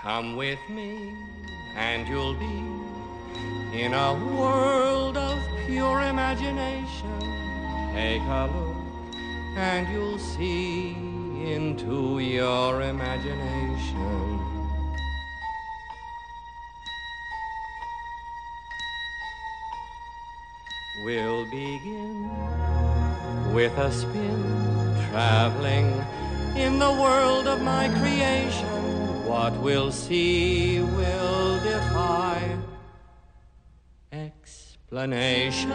Come with me and you'll be in a world of pure imagination. Take a look and you'll see into your imagination. We'll begin with a spin, traveling in the world of my creation. What we'll see will defy explanation.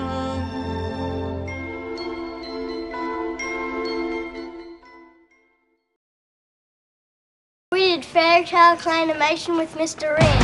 We did fairy tale claymation with Mr. Wren.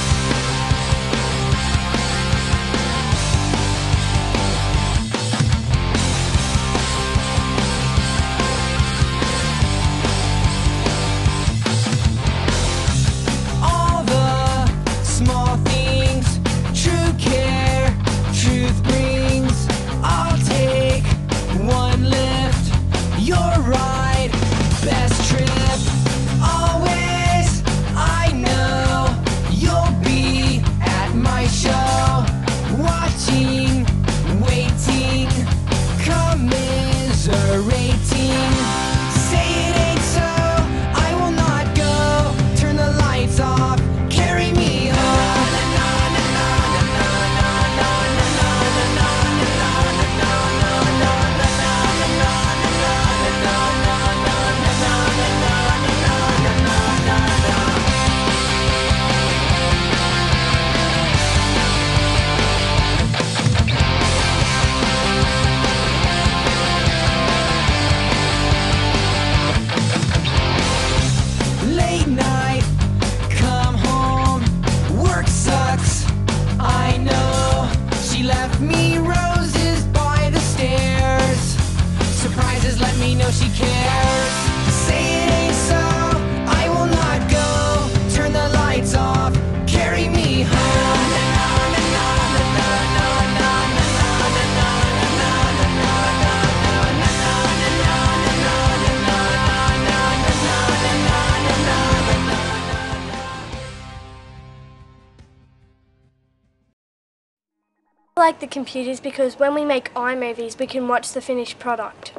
I like the computers because when we make iMovies we can watch the finished product.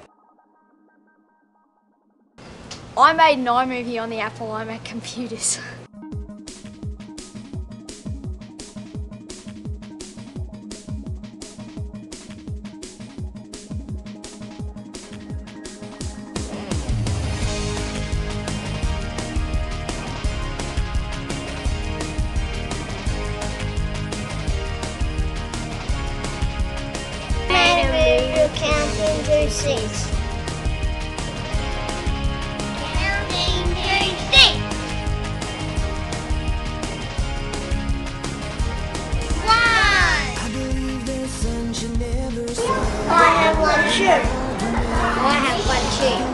I made an iMovie on the Apple iMac computers. Counting to 6. Counting to 6. 1. I have one shoe. I have one shoe.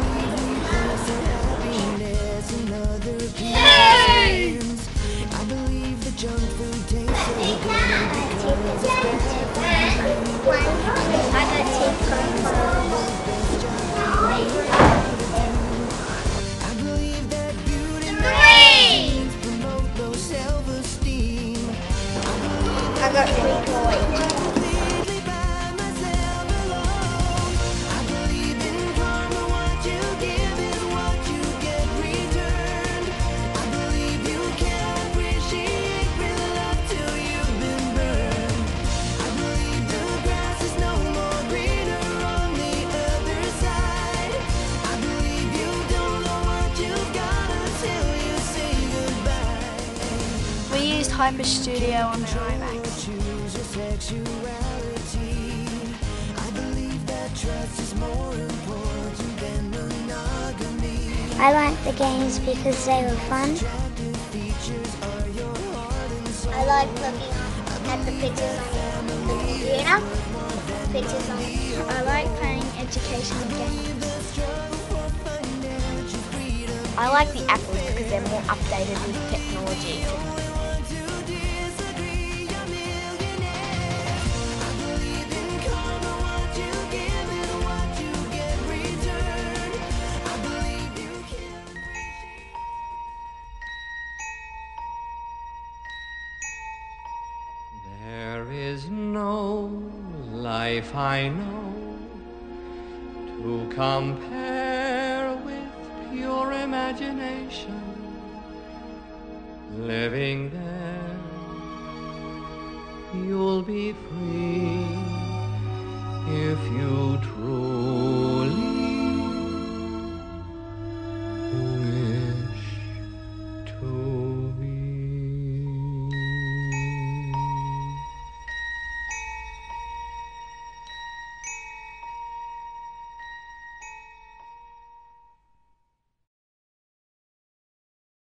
3. I got 3 points. Hyper Studio on the iMac. I like the games because they were fun. I like looking at the pictures on the computer. Pictures on. I like playing educational games. I like the Apples because they're more updated with technology. life I know to compare with pure imagination. Living there, you'll be free if you truly